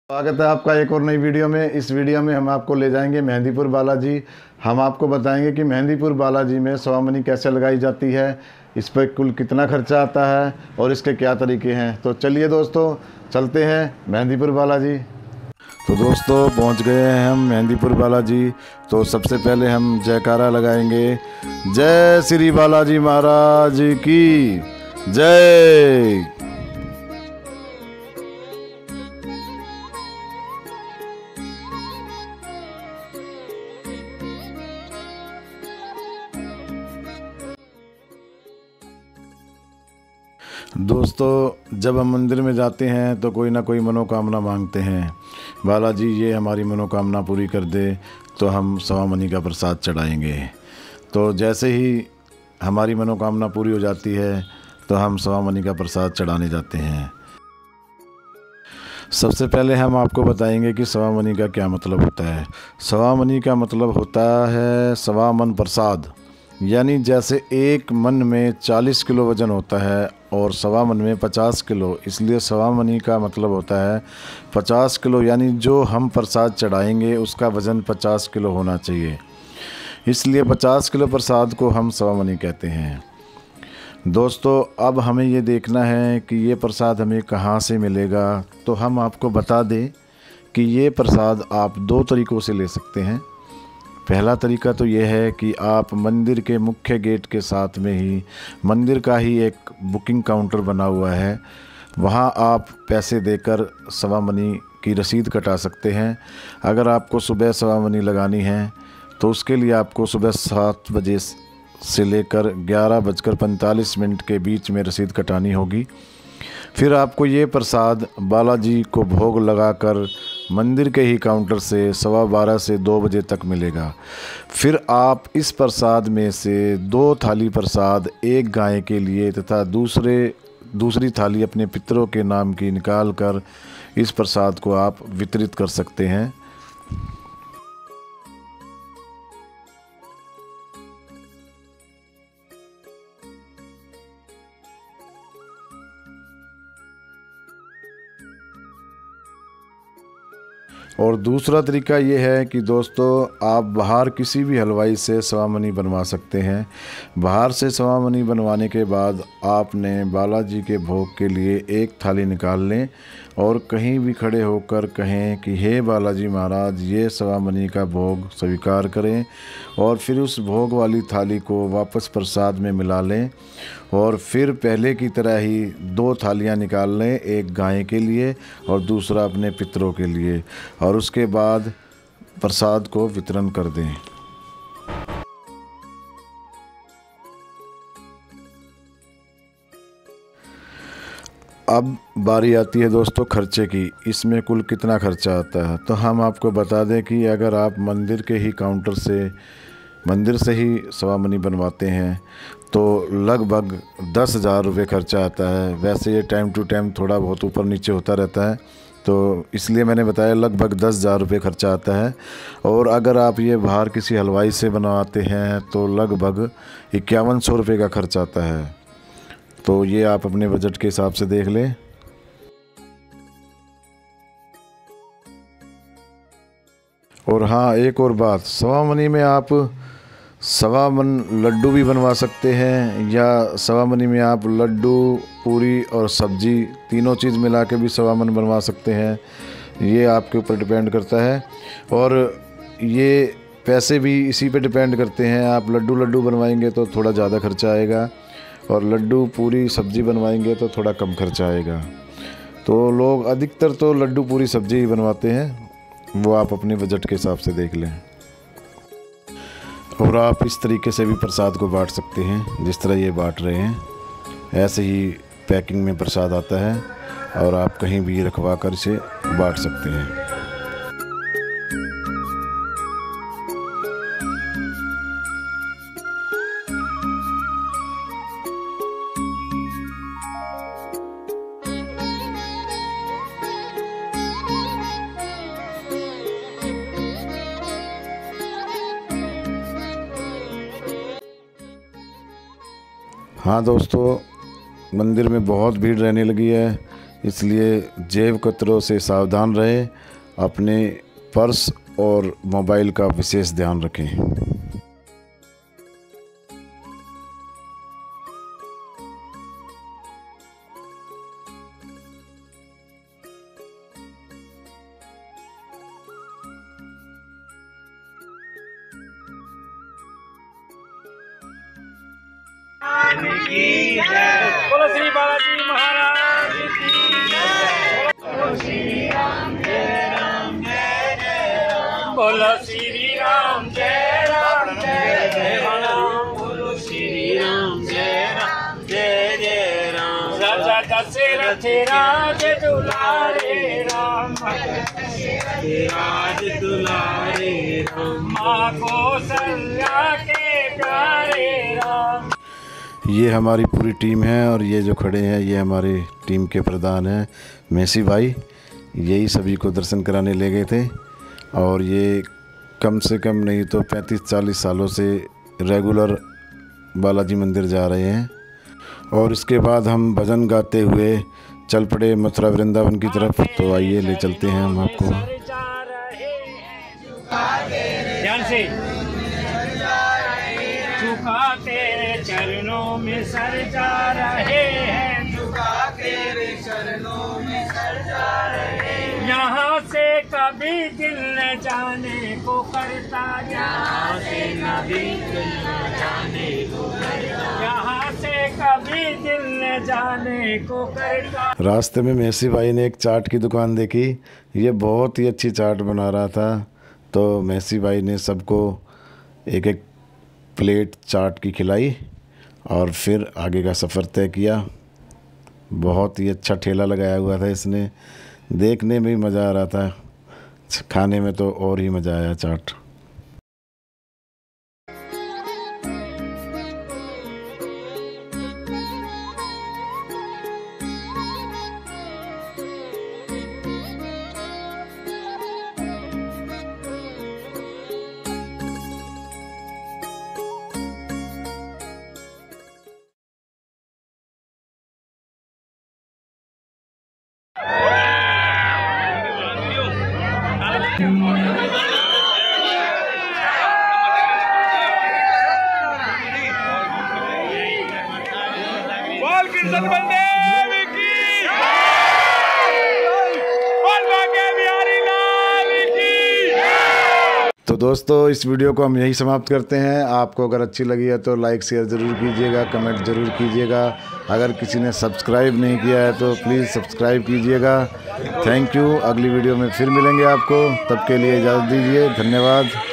स्वागत है आपका एक और नई वीडियो में। इस वीडियो में हम आपको ले जाएंगे मेहंदीपुर बालाजी। हम आपको बताएंगे कि मेहंदीपुर बालाजी में सवामनी कैसे लगाई जाती है, इस पर कुल कितना खर्चा आता है और इसके क्या तरीके हैं। तो चलिए दोस्तों, चलते हैं मेहंदीपुर बालाजी। तो दोस्तों, पहुंच गए हैं हम मेहंदीपुर बालाजी। तो सबसे पहले हम जयकारा लगाएंगे, जय श्री बालाजी महाराज की जय। दोस्तों, जब हम मंदिर में जाते हैं तो कोई ना कोई मनोकामना मांगते हैं, बालाजी ये हमारी मनोकामना पूरी कर दे तो हम सवामनी का प्रसाद चढ़ाएंगे। तो जैसे ही हमारी मनोकामना पूरी हो जाती है तो हम सवामनी का प्रसाद चढ़ाने जाते हैं। सबसे पहले हम आपको बताएंगे कि सवामनी का क्या मतलब होता है। सवामनी का मतलब होता है सवा मन प्रसाद, यानी जैसे एक मन में 40 किलो वज़न होता है और सवा मन में 50 किलो, इसलिए सवामनी का मतलब होता है 50 किलो, यानी जो हम प्रसाद चढ़ाएंगे उसका वज़न 50 किलो होना चाहिए, इसलिए 50 किलो प्रसाद को हम सवामनी कहते हैं। दोस्तों, अब हमें ये देखना है कि ये प्रसाद हमें कहाँ से मिलेगा। तो हम आपको बता दें कि ये प्रसाद आप दो तरीक़ों से ले सकते हैं। पहला तरीका तो ये है कि आप मंदिर के मुख्य गेट के साथ में ही मंदिर का ही एक बुकिंग काउंटर बना हुआ है, वहाँ आप पैसे देकर सवामनी की रसीद कटा सकते हैं। अगर आपको सुबह सवामनी लगानी है तो उसके लिए आपको सुबह 7 बजे से लेकर 11:45 के बीच में रसीद कटानी होगी। फिर आपको ये प्रसाद बालाजी को भोग लगाकर मंदिर के ही काउंटर से 12:15 से 2 बजे तक मिलेगा। फिर आप इस प्रसाद में से 2 थाली प्रसाद एक गाय के लिए तथा दूसरी थाली अपने पितरों के नाम की निकाल कर इस प्रसाद को आप वितरित कर सकते हैं। और दूसरा तरीका ये है कि दोस्तों, आप बाहर किसी भी हलवाई से सवामनी बनवा सकते हैं। बाहर से सवामनी बनवाने के बाद आपने बालाजी के भोग के लिए एक थाली निकाल लें और कहीं भी खड़े होकर कहें कि हे बालाजी महाराज, ये सवामनी का भोग स्वीकार करें, और फिर उस भोग वाली थाली को वापस प्रसाद में मिला लें और फिर पहले की तरह ही 2 थालियां निकाल लें, एक गाय के लिए और दूसरा अपने पितरों के लिए, और उसके बाद प्रसाद को वितरण कर दें। अब बारी आती है दोस्तों खर्चे की। इसमें कुल कितना खर्चा आता है, तो हम आपको बता दें कि अगर आप मंदिर के ही काउंटर से मंदिर से ही सवामनी बनवाते हैं तो लगभग 10,000 रुपये खर्चा आता है। वैसे ये टाइम टू टाइम थोड़ा बहुत ऊपर नीचे होता रहता है, तो इसलिए मैंने बताया लगभग 10,000 रुपये खर्चा आता है। और अगर आप ये बाहर किसी हलवाई से बनवाते हैं तो लगभग 5100 रुपये का खर्चा आता है। तो ये आप अपने बजट के हिसाब से देख लें। और हाँ, एक और बात, सवामनी में आप सवा मन लड्डू भी बनवा सकते हैं, या सवामनी में आप लड्डू, पूरी और सब्जी तीनों चीज़ मिला के भी सवा मन बनवा सकते हैं। ये आपके ऊपर डिपेंड करता है, और ये पैसे भी इसी पे डिपेंड करते हैं। आप लड्डू बनवाएंगे तो थोड़ा ज़्यादा खर्चा आएगा, और लड्डू पूरी सब्ज़ी बनवाएंगे तो थोड़ा कम खर्चा आएगा। तो लोग अधिकतर तो लड्डू पूरी सब्ज़ी ही बनवाते हैं, वो आप अपने बजट के हिसाब से देख लें। और आप इस तरीके से भी प्रसाद को बांट सकते हैं जिस तरह ये बांट रहे हैं। ऐसे ही पैकिंग में प्रसाद आता है और आप कहीं भी रखवा कर इसे बांट सकते हैं। हाँ दोस्तों, मंदिर में बहुत भीड़ रहने लगी है, इसलिए जेब कतरों से सावधान रहें, अपने पर्स और मोबाइल का विशेष ध्यान रखें। बोलो श्री बालाजी महाराज की जय। बोलो श्री राम जय राम जय जय राम। बोलो श्री राम जय राम जय जय राम। बोलो श्री राम जय राम जय जय राम। राजा दशरथ राज दुलारे राम, राज दुलारे राम। माँ कौशल्या के प्यारे राम। ये हमारी पूरी टीम है और ये जो खड़े हैं ये हमारे टीम के प्रधान हैं मेसी भाई। यही सभी को दर्शन कराने ले गए थे और ये कम से कम नहीं तो 35-40 सालों से रेगुलर बालाजी मंदिर जा रहे हैं। और इसके बाद हम भजन गाते हुए चल पड़े मथुरा वृंदावन की तरफ। तो आइए ले चलते हैं हम आपको। ध्यान से झुका तेरे चरणों में सर जा रहे हैं, झुका तेरे चरणों में सर जा रहे हैं। यहाँ से कभी दिल न जाने को करता, यहाँ से कभी दिल न जाने को करता, यहाँ से कभी दिल न जाने को करता। रास्ते में मेसी भाई ने एक चाट की दुकान देखी। ये बहुत ही अच्छी चाट बना रहा था, तो मेसी भाई ने सबको एक एक प्लेट चाट की खिलाई और फिर आगे का सफ़र तय किया। बहुत ही अच्छा ठेला लगाया हुआ था इसने, देखने में ही मज़ा आ रहा था, खाने में तो और ही मज़ा आया चाट। बोल कृष्ण बलदेव की, बोल बांके बिहारी लाल की। तो दोस्तों इस वीडियो को हम यही समाप्त करते हैं। आपको अगर अच्छी लगी है तो लाइक शेयर ज़रूर कीजिएगा, कमेंट ज़रूर कीजिएगा। अगर किसी ने सब्सक्राइब नहीं किया है तो प्लीज़ सब्सक्राइब कीजिएगा। Thank you. अगली वीडियो में फिर मिलेंगे आपको, तब के लिए इजाज़त दीजिए। धन्यवाद।